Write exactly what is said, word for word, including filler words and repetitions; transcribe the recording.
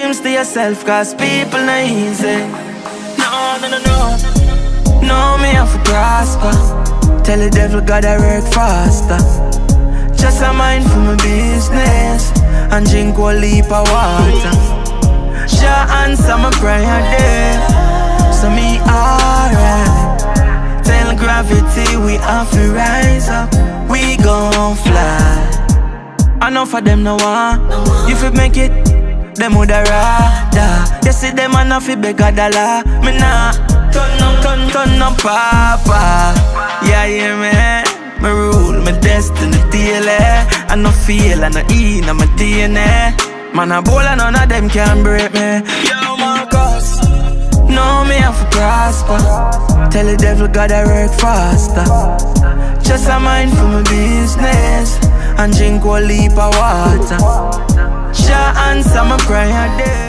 dreams to yourself, cause people not easy. No, no, no, no. No, me have to prosper. Tell the devil gotta work faster. Just a mind for my business and drink a leap of water. Jah answer my prayer there, so me alright. Tell gravity we have to rise up. We gon' fly. Enough of them no want. If you make it, them woulda rather. You see them and fi beg a dollar. Me nah turn up, turn, turn up, papa. Yeah, yeah, man. Me rule my destiny daily. I no feel, I no eat, I my D N A. Man a bowl and none of them can break me. Yo, Marcus. No, me have to prosper. Tell the devil gotta work faster. Just a mind for my business and drink a leap of water. Jah answer my prayer there.